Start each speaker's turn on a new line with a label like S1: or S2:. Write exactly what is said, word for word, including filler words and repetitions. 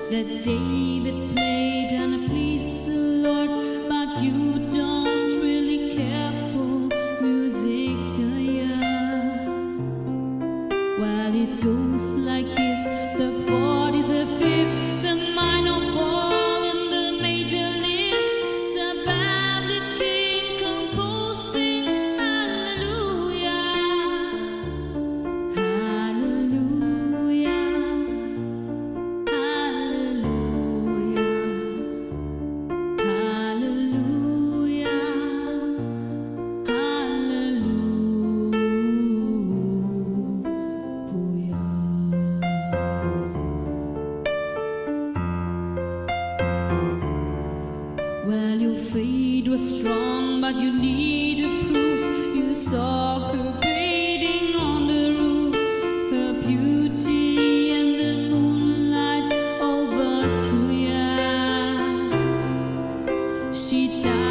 S1: that David played on a please the Lord, but you don't really care for music, do ya? Well, it goes like this: the forty, the fifth, the minor fall, and the major lift. The badly king composing hallelujah, hallelujah, hallelujah, hallelujah, hallelujah. Well, your faith was strong, but you needed proof. You saw her bathing on the roof, her beauty and the moonlight overthrew ya. She died.